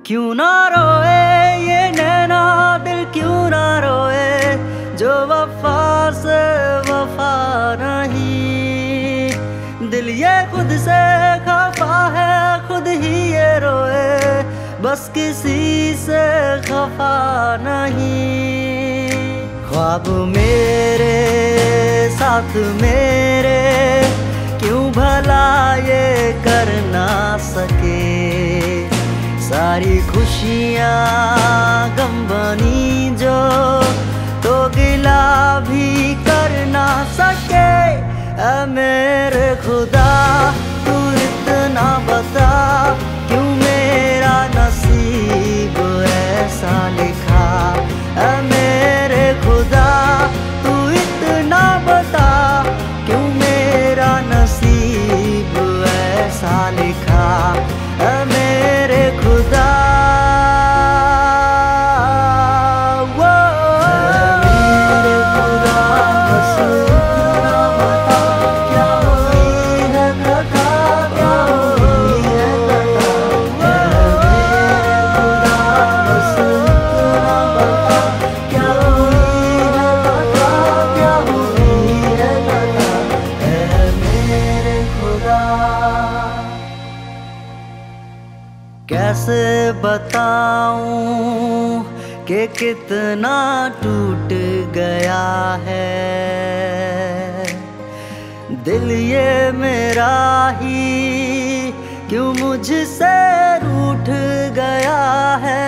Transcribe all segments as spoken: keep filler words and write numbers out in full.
क्यों ना रोए ये नैना दिल, क्यों ना रोए जो वफा से वफा नहीं। दिल ये खुद से खफा है, खुद ही ये रोए, बस किसी से खफा नहीं। ख्वाब मेरे साथ मेरे क्यों भला ये कर ना सके, सारी खुशियाँ गम बनी जो तो गिला भी कर ना सके। ऐ मेरे खुदा तू इतना बता, क्यों मेरा नसीब ऐसा लिखा। ऐ मेरे खुदा तू इतना बता, क्यों मेरा नसीब ऐसा लिखा। ऐ मेरे खुदा कैसे बताऊं कि कितना टूट गया है दिल ये मेरा ही, क्यों मुझसे रूठ गया है।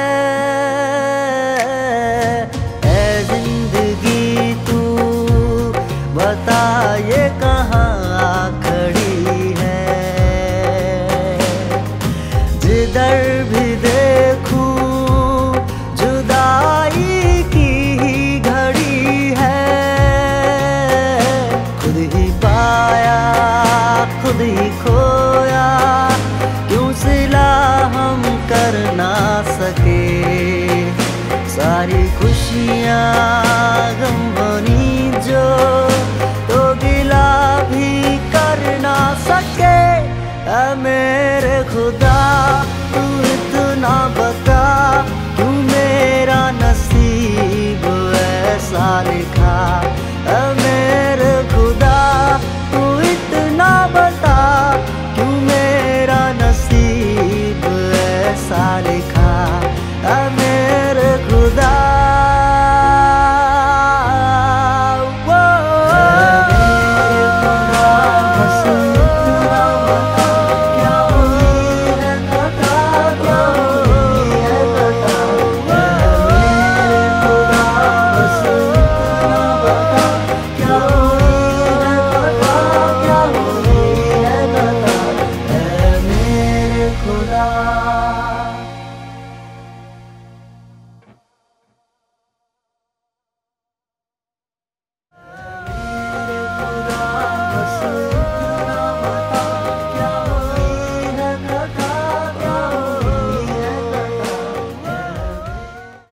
ऐ जिंदगी तू बता ये कहाँ खड़ी है, जिधर भी देखूं जुदाई की ही घड़ी है। खुद ही पाया खुद ही खोया, क्यों सिला हम कर ना सके। सारी खुशियाँ गम बनी जो तो गिला भी कर ना सके। ऐ मेरे खुदा तू इतना बता, क्यों मेरा नसीब ऐसा लिखा।